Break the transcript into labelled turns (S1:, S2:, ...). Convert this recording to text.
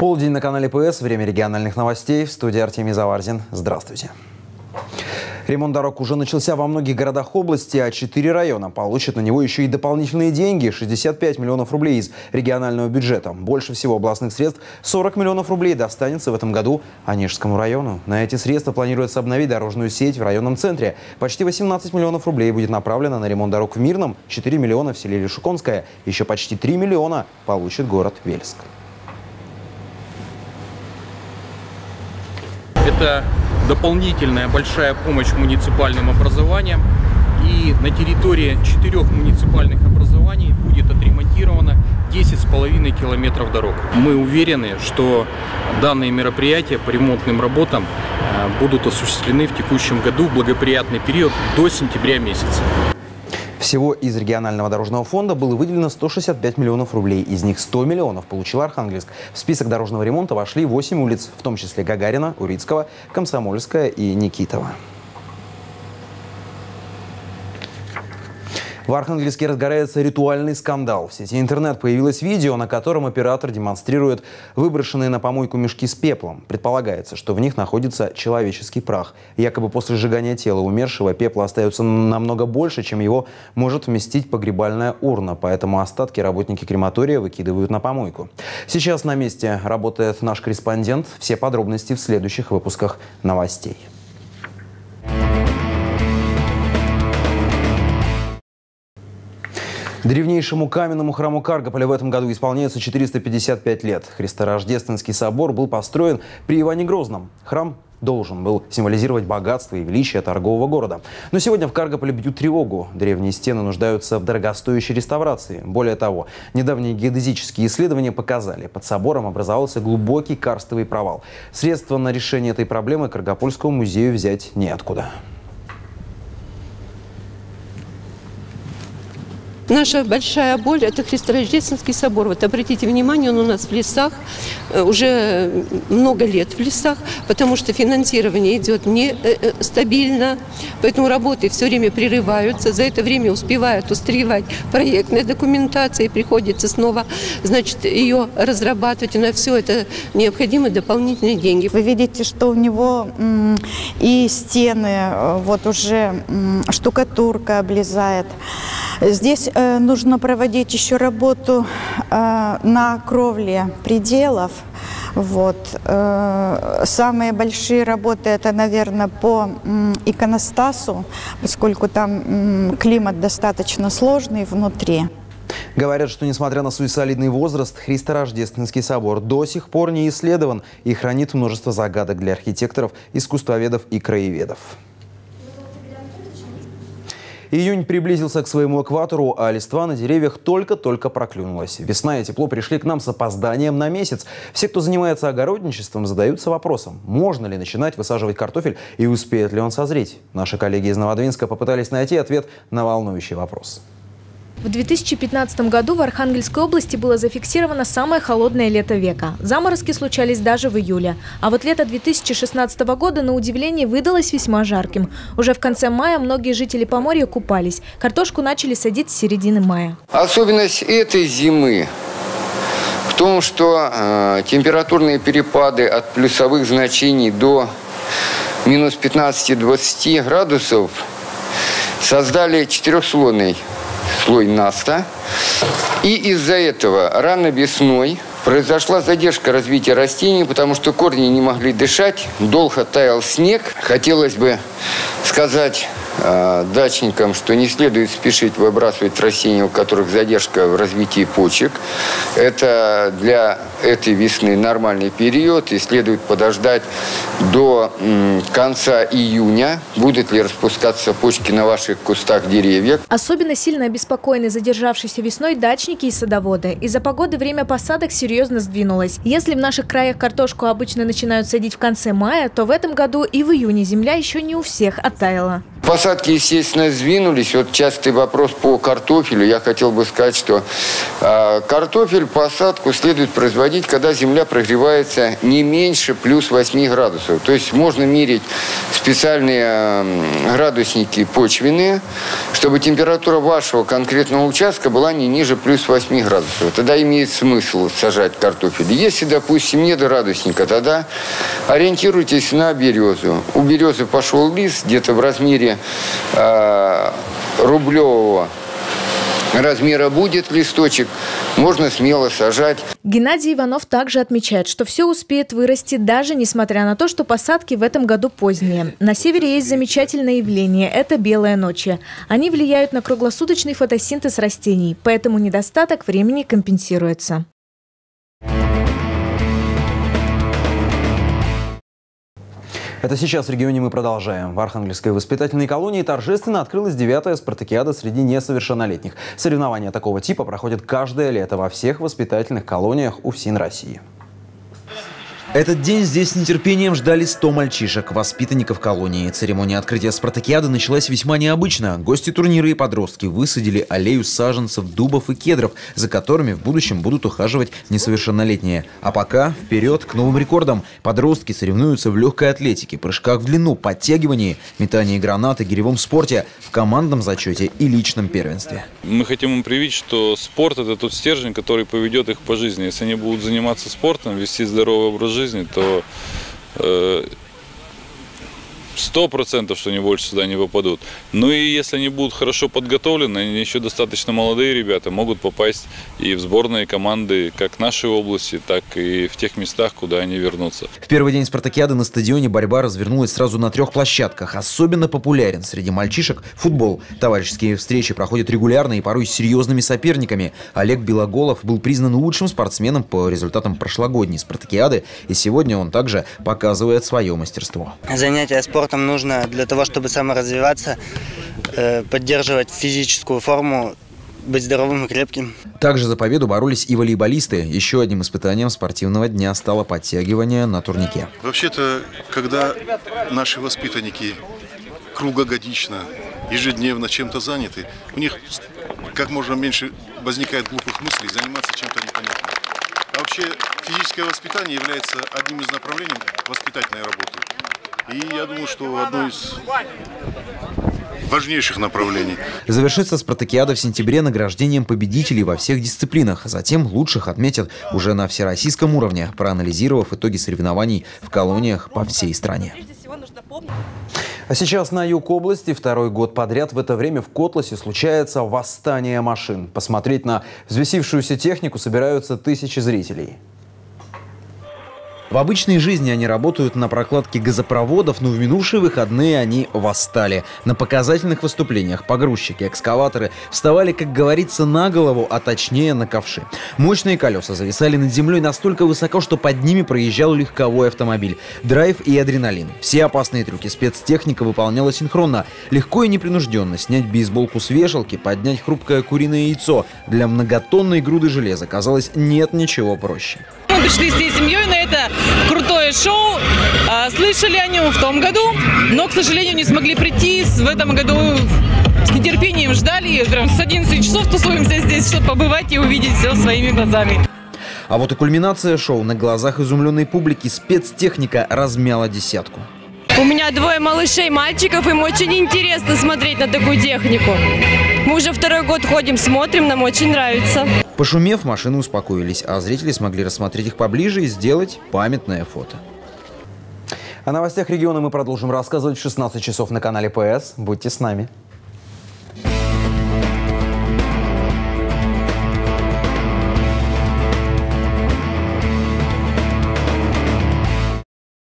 S1: Полдень на канале ПС. Время региональных новостей. В студии Артемий Заварзин. Здравствуйте. Ремонт дорог уже начался во многих городах области, а 4 района получат на него еще и дополнительные деньги – 65 миллионов рублей из регионального бюджета. Больше всего областных средств – 40 миллионов рублей достанется в этом году Онежскому району. На эти средства планируется обновить дорожную сеть в районном центре. Почти 18 миллионов рублей будет направлено на ремонт дорог в Мирном, 4 миллиона в селе Лишуконское, еще почти 3 миллиона получит город Вельск.
S2: Это дополнительная большая помощь муниципальным образованиям. И на территории 4 муниципальных образований будет отремонтировано 10,5 километров дорог. Мы уверены, что данные мероприятия по ремонтным работам будут осуществлены в текущем году в благоприятный период до сентября месяца.
S1: Всего из регионального дорожного фонда было выделено 165 миллионов рублей. Из них 100 миллионов получил Архангельск. В список дорожного ремонта вошли 8 улиц, в том числе Гагарина, Урицкого, Комсомольская и Никитова. В Архангельске разгорается ритуальный скандал. В сети интернет появилось видео, на котором оператор демонстрирует выброшенные на помойку мешки с пеплом. Предполагается, что в них находится человеческий прах. Якобы после сжигания тела умершего пепла остается намного больше, чем его может вместить погребальная урна. Поэтому остатки работники крематория выкидывают на помойку. Сейчас на месте работает наш корреспондент. Все подробности в следующих выпусках новостей. Древнейшему каменному храму Каргополя в этом году исполняется 455 лет. Христорождественский собор был построен при Иване Грозном. Храм должен был символизировать богатство и величие торгового города. Но сегодня в Каргополе бьют тревогу. Древние стены нуждаются в дорогостоящей реставрации. Более того, недавние геодезические исследования показали, под собором образовался глубокий карстовый провал. Средства на решение этой проблемы Каргопольскому музею взять неоткуда.
S3: Наша большая боль – это Христорождественский собор. Вот обратите внимание, он у нас в лесах, уже много лет в лесах, потому что финансирование идет нестабильно, поэтому работы все время прерываются. За это время успевают устаревать проектная документация, и приходится снова, значит, ее разрабатывать. И на все это необходимы дополнительные деньги.
S4: Вы видите, что у него и стены, вот уже штукатурка облезает. Здесь нужно проводить еще работу на кровле пределов. Вот. Самые большие работы это, наверное, по иконостасу, поскольку там климат достаточно сложный внутри.
S1: Говорят, что несмотря на свой солидный возраст, Христорождественский собор до сих пор не исследован и хранит множество загадок для архитекторов, искусствоведов и краеведов. Июнь приблизился к своему экватору, а листва на деревьях только-только проклюнулась. Весна и тепло пришли к нам с опозданием на месяц. Все, кто занимается огородничеством, задаются вопросом, можно ли начинать высаживать картофель и успеет ли он созреть. Наши коллеги из Новодвинска попытались найти ответ на волнующий вопрос.
S5: В 2015 году в Архангельской области было зафиксировано самое холодное лето века. Заморозки случались даже в июле. А вот лето 2016 года, на удивление, выдалось весьма жарким. Уже в конце мая многие жители Поморья купались. Картошку начали садить с середины мая.
S6: Особенность этой зимы в том, что температурные перепады от плюсовых значений до минус 15-20 градусов создали четырехслойный слой наста. И из-за этого рано весной произошла задержка развития растений, потому что корни не могли дышать, долго таял снег. Хотелось бы сказать дачникам, что не следует спешить выбрасывать растения, у которых задержка в развитии почек. Это для этой весны нормальный период, и следует подождать до конца июня, будут ли распускаться почки на ваших кустах деревьев.
S5: Особенно сильно обеспокоены задержавшейся весной дачники и садоводы. Из-за погоды время посадок серьезно сдвинулось. Если в наших краях картошку обычно начинают садить в конце мая, то в этом году и в июне земля еще не у всех оттаяла.
S6: Посадки, естественно, сдвинулись. Вот частый вопрос по картофелю. Я хотел бы сказать, что картофель посадку следует производить, когда земля прогревается не меньше плюс 8 градусов. То есть можно мерить специальные градусники почвенные, чтобы температура вашего конкретного участка была не ниже плюс 8 градусов. Тогда имеет смысл сажать картофель. Если, допустим, нет градусника, тогда ориентируйтесь на березу. У березы пошел лист где-то в размере рублевого размера будет листочек, можно смело сажать.
S5: Геннадий Иванов также отмечает, что все успеет вырасти, даже несмотря на то, что посадки в этом году поздние. На севере есть замечательное явление – это белые ночи. Они влияют на круглосуточный фотосинтез растений, поэтому недостаток времени компенсируется.
S1: Это сейчас в регионе мы продолжаем. В Архангельской воспитательной колонии торжественно открылась 9-я спартакиада среди несовершеннолетних. Соревнования такого типа проходят каждое лето во всех воспитательных колониях УФСИН России. Этот день здесь с нетерпением ждали 100 мальчишек, воспитанников колонии. Церемония открытия спартакиады началась весьма необычно. Гости турнира и подростки высадили аллею саженцев, дубов и кедров, за которыми в будущем будут ухаживать несовершеннолетние. А пока вперед к новым рекордам. Подростки соревнуются в легкой атлетике, прыжках в длину, подтягивании, метании гранат и гиревом спорте, в командном зачете и личном первенстве.
S7: Мы хотим им привить, что спорт – это тот стержень, который поведет их по жизни. Если они будут заниматься спортом, вести здоровый образ жизни, то 100%, что они больше сюда не попадут. Ну и если они будут хорошо подготовлены, они еще достаточно молодые ребята, могут попасть и в сборные команды как нашей области, так и в тех местах, куда они вернутся.
S1: В первый день спартакиады на стадионе борьба развернулась сразу на 3 площадках. Особенно популярен среди мальчишек футбол. Товарищеские встречи проходят регулярно и порой с серьезными соперниками. Олег Белоголов был признан лучшим спортсменом по результатам прошлогодней спартакиады. И сегодня он также показывает свое мастерство.
S8: Занятия спортом нужно для того, чтобы саморазвиваться, поддерживать физическую форму, быть здоровым и крепким.
S1: Также за победу боролись и волейболисты. Еще одним испытанием спортивного дня стало подтягивание на турнике.
S9: Вообще-то, когда наши воспитанники круглогодично, ежедневно чем-то заняты, у них как можно меньше возникает глупых мыслей заниматься чем-то непонятным. А вообще физическое воспитание является одним из направлений воспитательной работы. И я думаю, что одно из важнейших направлений.
S1: Завершится спартакиада в сентябре награждением победителей во всех дисциплинах. Затем лучших отметят уже на всероссийском уровне, проанализировав итоги соревнований в колониях по всей стране. А сейчас на юг области второй год подряд в это время в Котласе случается восстание машин. Посмотреть на взвесившуюся технику собираются тысячи зрителей. В обычной жизни они работают на прокладке газопроводов, но в минувшие выходные они восстали. На показательных выступлениях погрузчики, экскаваторы вставали, как говорится, на голову, а точнее на ковши. Мощные колеса зависали над землей настолько высоко, что под ними проезжал легковой автомобиль. Драйв и адреналин. Все опасные трюки спецтехника выполняла синхронно. Легко и непринужденно снять бейсболку с вешалки, поднять хрупкое куриное яйцо. Для многотонной груды железа, казалось, нет ничего проще.
S10: Мы пришли всей семьей на это крутое шоу. Слышали о нем в том году, но, к сожалению, не смогли прийти. В этом году с нетерпением ждали. Прям с 11 часов тусуемся здесь, чтобы побывать и увидеть все своими глазами.
S1: А вот и кульминация шоу. На глазах изумленной публики спецтехника размяла десятку.
S11: У меня 2 малышей, мальчиков, им очень интересно смотреть на такую технику. Мы уже второй год ходим, смотрим, нам очень нравится.
S1: Пошумев, машины успокоились, а зрители смогли рассмотреть их поближе и сделать памятное фото. О новостях региона мы продолжим рассказывать в 16 часов на канале ПС. Будьте с нами.